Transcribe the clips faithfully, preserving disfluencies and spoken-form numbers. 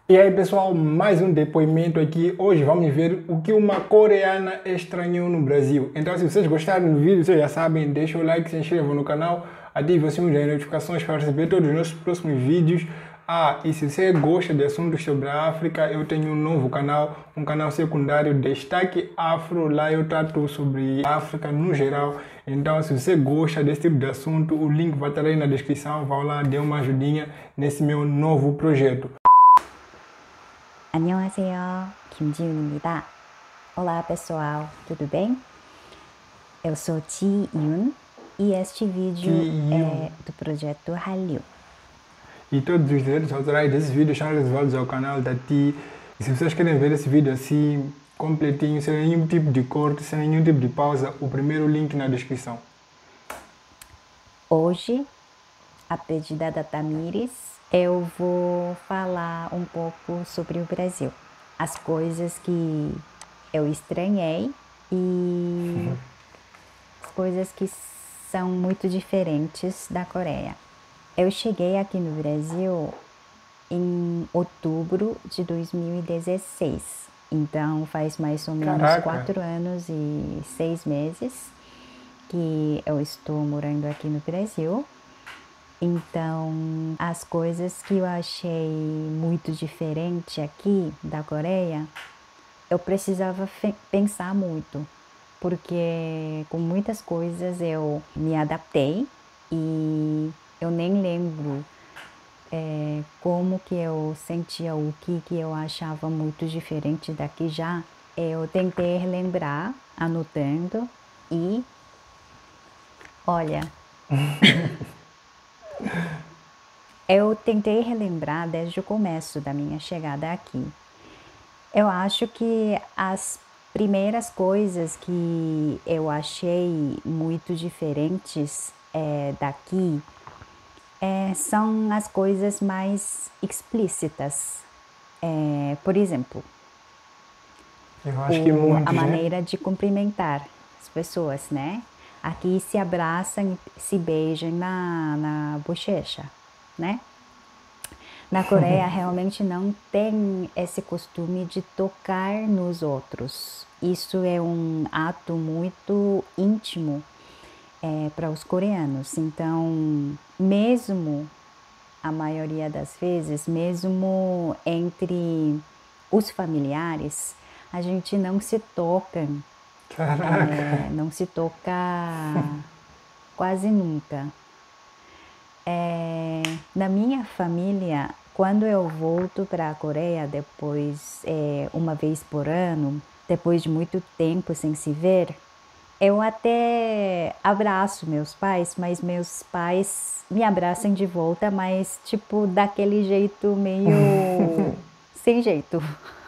E aí pessoal, mais um depoimento aqui. Hoje vamos ver o que uma coreana estranhou no Brasil. Então se vocês gostaram do vídeo, vocês já sabem, deixa o like, se inscrevam no canal, ative o sininho das notificações para receber todos os nossos próximos vídeos. Ah, e se você gosta de assuntos sobre a África, eu tenho um novo canal, um canal secundário, Destaque Afro. Lá eu trato sobre a África no geral. Então se você gosta desse tipo de assunto, o link vai estar aí na descrição. Vá lá, dê uma ajudinha nesse meu novo projeto. 안녕하세요, 김지윤입니다. Olá pessoal, tudo bem? Eu sou Ji Yun e este vídeo é do projeto Hallyu. E todos os direitos autorais desse vídeo estão reservados ao canal da Ti. E se vocês querem ver esse vídeo assim, completinho, sem nenhum tipo de corte, sem nenhum tipo de pausa, o primeiro link na descrição. Hoje, a pedida da Tamires, eu vou falar um pouco sobre o Brasil. As coisas que eu estranhei e as coisas que são muito diferentes da Coreia. Eu cheguei aqui no Brasil em outubro de dois mil e dezesseis, então faz mais ou menos Caraca. quatro anos e seis meses que eu estou morando aqui no Brasil. Então, as coisas que eu achei muito diferente aqui da Coreia, eu precisava pensar muito, porque com muitas coisas eu me adaptei e eu nem lembro é, como que eu sentia, o que que eu achava muito diferente daqui já. Eu tentei lembrar, anotando e olha... Eu tentei relembrar desde o começo da minha chegada aqui. Eu acho que as primeiras coisas que eu achei muito diferentes é, daqui é, são as coisas mais explícitas. É, por exemplo, Eu acho que o, muitos, a né? maneira de cumprimentar as pessoas, né? Aqui se abraçam e se beijam na, na bochecha, né? Na Coreia realmente não tem esse costume de tocar nos outros. Isso é um ato muito íntimo é, para os coreanos. Então, mesmo a maioria das vezes, mesmo entre os familiares, a gente não se toca. Caraca. É, não se toca quase nunca. É, na minha família, quando eu volto para a Coreia depois, é, uma vez por ano, depois de muito tempo sem se ver, eu até abraço meus pais, mas meus pais me abraçam de volta, mas tipo daquele jeito meio sem jeito.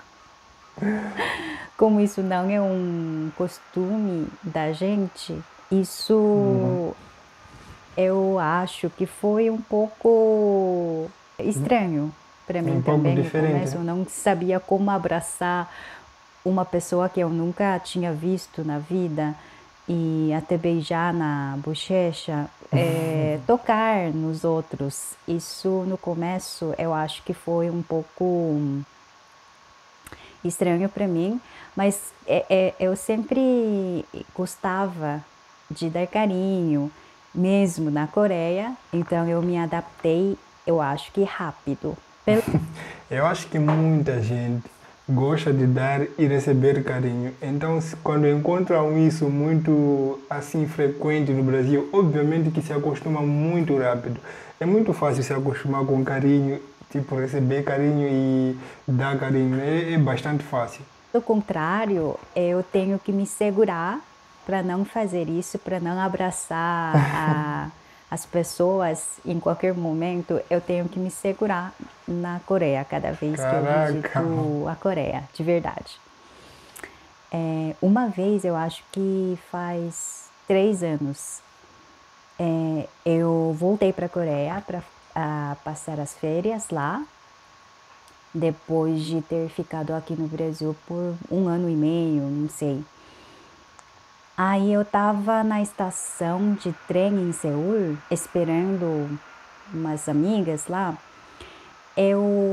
Como isso não é um costume da gente, isso uhum. Eu acho que foi um pouco estranho para mim um também. Pouco No começo diferente. eu não sabia como abraçar uma pessoa que eu nunca tinha visto na vida e até beijar na bochecha, é, tocar nos outros. Isso no começo eu acho que foi um pouco estranho para mim, mas é, é, eu sempre gostava de dar carinho, mesmo na Coreia, então eu me adaptei, eu acho que rápido. Eu acho que muita gente gosta de dar e receber carinho. Então, se, quando encontram isso muito assim frequente no Brasil, obviamente que se acostuma muito rápido. É muito fácil se acostumar com carinho, tipo receber carinho e dar carinho. É, é bastante fácil. Do contrário, eu tenho que me segurar para não fazer isso, para não abraçar a, as pessoas em qualquer momento. Eu tenho que me segurar na Coreia cada vez Caraca. que eu visito a Coreia, de verdade. É, uma vez, eu acho que faz três anos, é, eu voltei para a Coreia para passar as férias lá, depois de ter ficado aqui no Brasil por um ano e meio, não sei. Aí eu tava na estação de trem em Seul, esperando umas amigas lá. Eu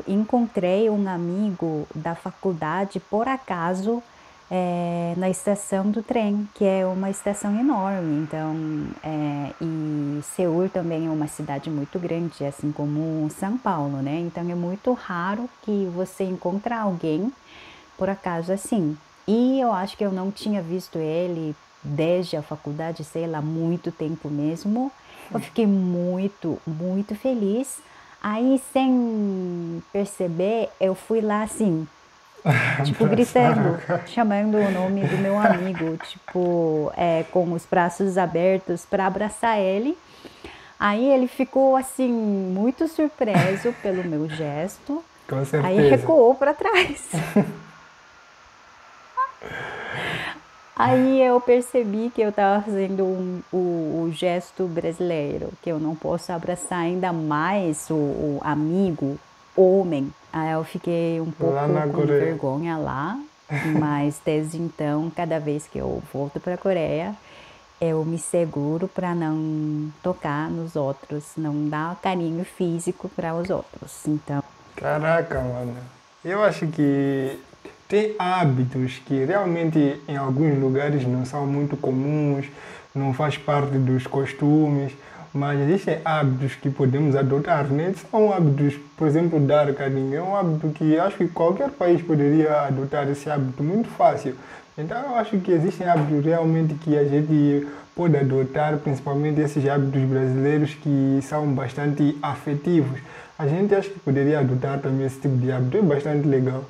eu encontrei um amigo da faculdade, por acaso, é, na estação do trem, que é uma estação enorme. Então, é, e Seul também é uma cidade muito grande, assim como São Paulo, né? Então é muito raro que você encontre alguém, por acaso, assim. E eu acho que eu não tinha visto ele desde a faculdade, sei lá, muito tempo mesmo. Eu fiquei muito, muito feliz. Aí, sem perceber, eu fui lá assim, tipo, gritando, Abraçar. chamando o nome do meu amigo, tipo, é, com os braços abertos para abraçar ele. Aí ele ficou assim, muito surpreso pelo meu gesto. Com Aí certeza. recuou para trás. Aí eu percebi que eu estava fazendo um, o, o gesto brasileiro, que eu não posso abraçar ainda mais o, o amigo homem. Aí eu fiquei um Lá pouco na com Coreia. vergonha lá, mas desde então, cada vez que eu volto para a Coreia, eu me seguro para não tocar nos outros, não dar carinho físico para os outros. Então, Caraca, mano. Eu acho que tem hábitos que realmente em alguns lugares não são muito comuns, não faz parte dos costumes, mas existem hábitos que podemos adotar, né? São hábitos, por exemplo, dar carinho. É um hábito que acho que qualquer país poderia adotar esse hábito muito fácil. Então eu acho que existem hábitos realmente que a gente pode adotar, principalmente esses hábitos brasileiros que são bastante afetivos. A gente acha que poderia adotar também esse tipo de hábito, é bastante legal.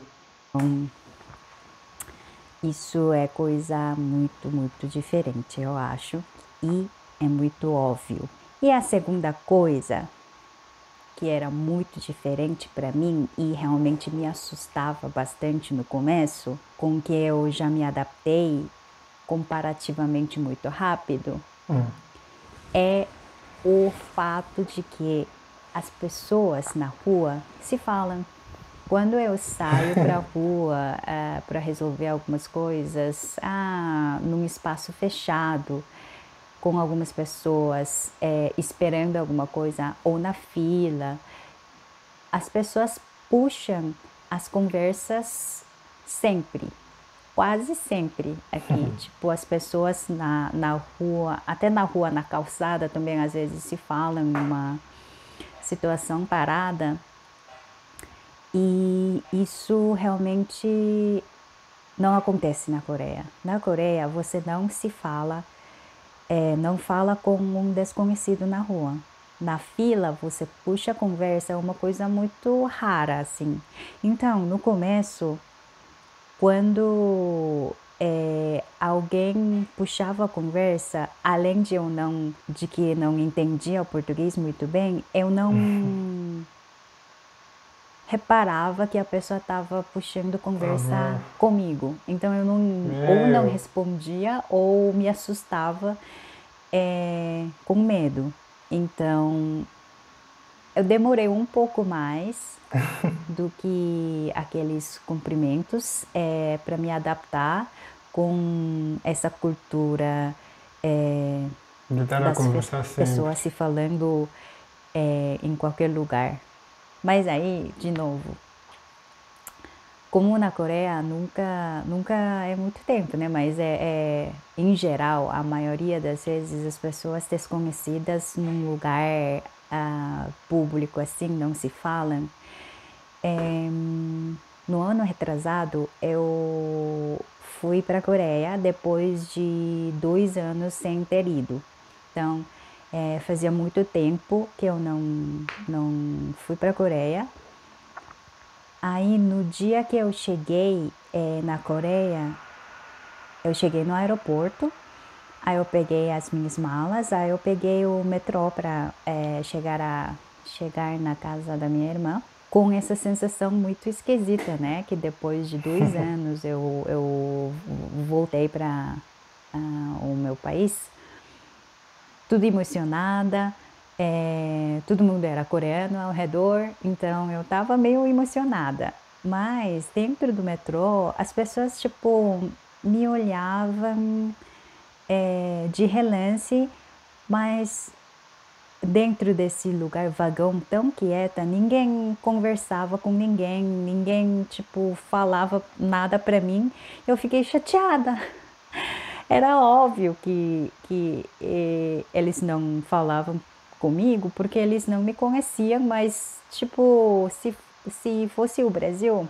isso é coisa muito, muito diferente, eu acho, e é muito óbvio. E a segunda coisa que era muito diferente para mim e realmente me assustava bastante no começo, com que eu já me adaptei comparativamente muito rápido, Hum. é o fato de que as pessoas na rua se falam. Quando eu saio para a rua uh, para resolver algumas coisas, ah, num espaço fechado, com algumas pessoas é, esperando alguma coisa ou na fila, as pessoas puxam as conversas sempre, quase sempre aqui. Tipo, as pessoas na, na rua, até na rua, na calçada também às vezes se falam numa situação parada. E isso realmente não acontece na Coreia. Na Coreia, você não se fala, é, não fala com um desconhecido na rua. Na fila, você puxa a conversa, é uma coisa muito rara, assim. Então, no começo, quando é, alguém puxava a conversa, além de eu não, de que não entendia o português muito bem, eu não reparava que a pessoa estava puxando conversa Tava. comigo. Então eu não, ou não Meu. respondia ou me assustava é, com medo. Então eu demorei um pouco mais do que aqueles cumprimentos é, para me adaptar com essa cultura é, De estar a das conversar sempre. pessoas se falando é, em qualquer lugar. Mas aí, de novo, como na Coreia nunca, nunca é muito tempo, né? Mas é, é, em geral, a maioria das vezes as pessoas desconhecidas num lugar ah, público assim não se falam. É, no ano retrasado eu fui para a Coreia depois de dois anos sem ter ido. Então é, fazia muito tempo que eu não, não fui para a Coreia. Aí no dia que eu cheguei é, na Coreia, eu cheguei no aeroporto, aí eu peguei as minhas malas, aí eu peguei o metrô para é, chegar, a, chegar na casa da minha irmã, com essa sensação muito esquisita, né? Que depois de dois anos eu, eu voltei para uh, o meu país, tudo emocionada, é, todo mundo era coreano ao redor, então eu tava meio emocionada. Mas dentro do metrô, as pessoas, tipo, me olhavam é, de relance, mas dentro desse lugar vagão tão quieta, ninguém conversava com ninguém, ninguém, tipo, falava nada para mim. Eu fiquei chateada. Era óbvio que, que eh, eles não falavam comigo porque eles não me conheciam, mas, tipo, se, se fosse o Brasil,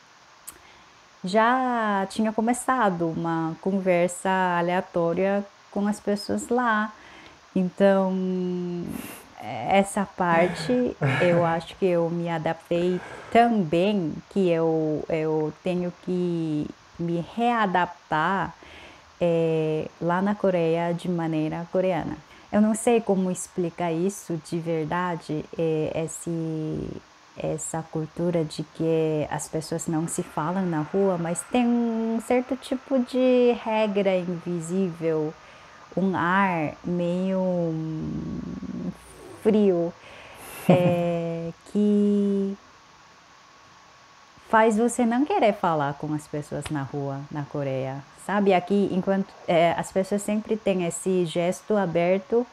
já tinha começado uma conversa aleatória com as pessoas lá. Então, essa parte eu acho que eu me adaptei tão bem que eu, eu tenho que me readaptar é, lá na Coreia de maneira coreana. Eu não sei como explicar isso de verdade, é, esse, essa cultura de que as pessoas não se falam na rua, mas tem um certo tipo de regra invisível, um ar meio frio, é, que faz você não querer falar com as pessoas na rua, na Coreia. Sabe, aqui, enquanto é, as pessoas sempre têm esse gesto aberto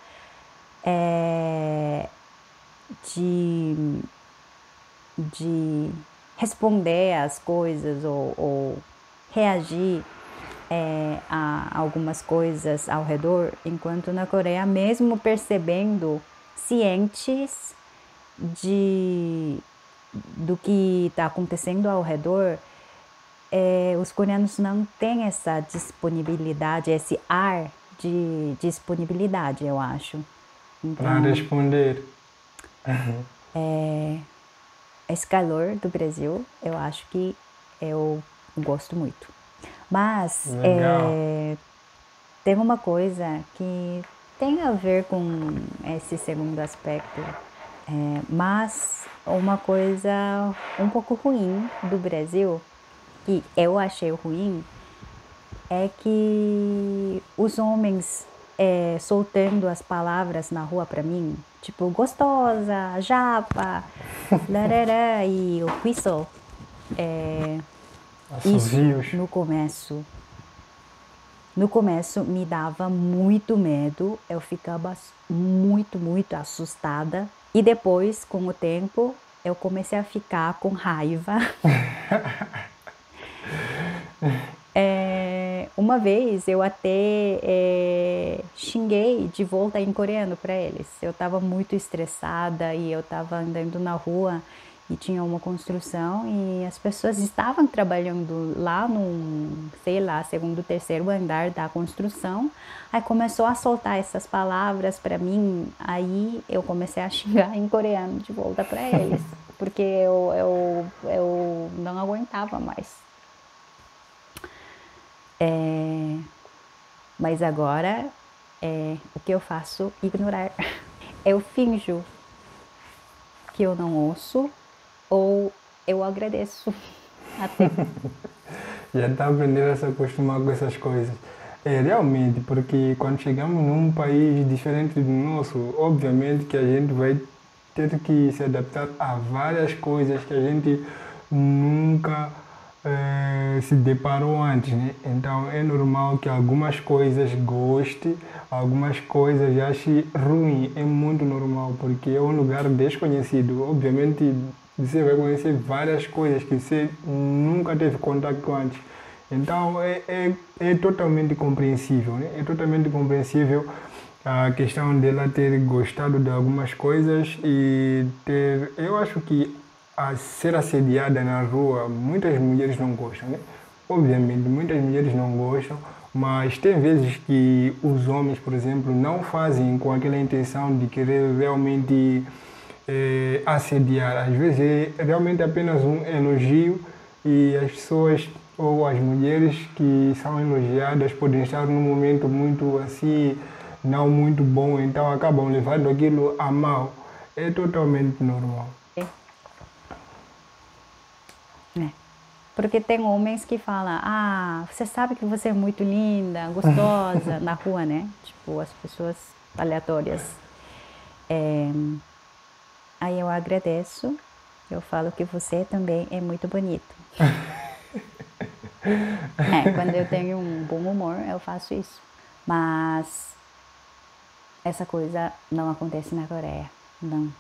é, de, de responder às coisas ou, ou reagir é, a algumas coisas ao redor, enquanto na Coreia, mesmo percebendo, cientes de, do que está acontecendo ao redor, é, os coreanos não têm essa disponibilidade, esse ar de disponibilidade, eu acho. Para Então, responder. é, esse calor do Brasil, eu acho que eu gosto muito. Mas Legal. é, tem uma coisa que tem a ver com esse segundo aspecto, é, mas uma coisa um pouco ruim do Brasil, que eu achei ruim, é que os homens é, soltando as palavras na rua pra mim, tipo gostosa, japa, larará e o whistle, é, isso Assovios. no começo. No começo me dava muito medo, eu ficava muito, muito assustada. E depois, com o tempo, eu comecei a ficar com raiva. É, uma vez eu até é, xinguei de volta em coreano para eles. Eu estava muito estressada e eu estava andando na rua e tinha uma construção e as pessoas estavam trabalhando lá no, sei lá, segundo, terceiro andar da construção. Aí começou a soltar essas palavras para mim, aí eu comecei a xingar em coreano de volta para eles, porque eu, eu, eu não aguentava mais. É, mas agora, é, o que eu faço? Ignorar. Eu finjo que eu não ouço ou eu agradeço até. Já está aprendendo a se acostumar com essas coisas. É, realmente, porque quando chegamos num país diferente do nosso, obviamente que a gente vai ter que se adaptar a várias coisas que a gente nunca eh, se deparou antes, né? Então é normal que algumas coisas goste, algumas coisas ache ruim, é muito normal, porque é um lugar desconhecido. Obviamente você vai conhecer várias coisas que você nunca teve contato antes. Então é, é, é totalmente compreensível, né? É totalmente compreensível a questão dela ter gostado de algumas coisas e ter. Eu acho que a ser assediada na rua, muitas mulheres não gostam, né? Obviamente, muitas mulheres não gostam, mas tem vezes que os homens, por exemplo, não fazem com aquela intenção de querer realmente eh, assediar. Às vezes é realmente apenas um elogio e as pessoas ou as mulheres que são elogiadas podem estar num momento muito assim, não muito bom, então acabam levando aquilo a mal. É totalmente normal. É. Porque tem homens que falam, ah, você sabe que você é muito linda, gostosa, na rua, né? Tipo, as pessoas aleatórias. É, aí eu agradeço, eu falo que você também é muito bonito. É, quando eu tenho um bom humor, eu faço isso. Mas essa coisa não acontece na Coreia, não.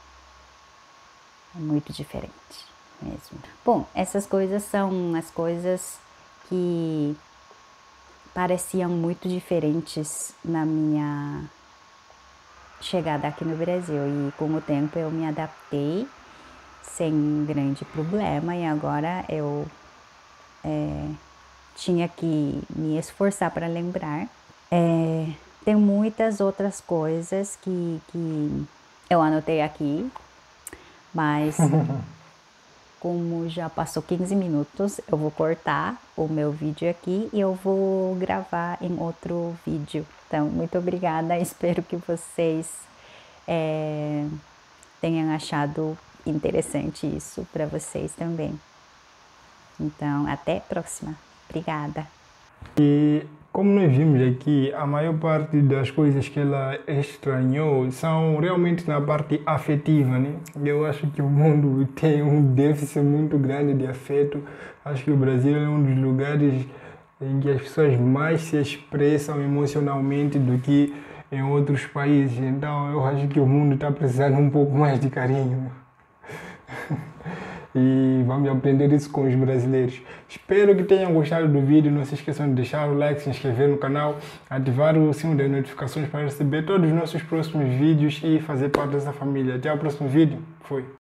É muito diferente mesmo. Bom, essas coisas são as coisas que pareciam muito diferentes na minha chegada aqui no Brasil, e com o tempo eu me adaptei sem grande problema, e agora eu é, tinha que me esforçar para lembrar. É, tem muitas outras coisas que, que eu anotei aqui, mas como já passou quinze minutos, eu vou cortar o meu vídeo aqui e eu vou gravar em outro vídeo. Então, muito obrigada, espero que vocês é, tenham achado interessante isso para vocês também. Então, até a próxima. Obrigada. E como nós vimos aqui, a maior parte das coisas que ela estranhou são realmente na parte afetiva, né? Eu acho que o mundo tem um déficit muito grande de afeto. Acho que o Brasil é um dos lugares em que as pessoas mais se expressam emocionalmente do que em outros países. Então eu acho que o mundo está precisando um pouco mais de carinho. E vamos aprender isso com os brasileiros. Espero que tenham gostado do vídeo. Não se esqueçam de deixar o like, se inscrever no canal, ativar o sino das notificações para receber todos os nossos próximos vídeos e fazer parte dessa família. Até o próximo vídeo. Fui!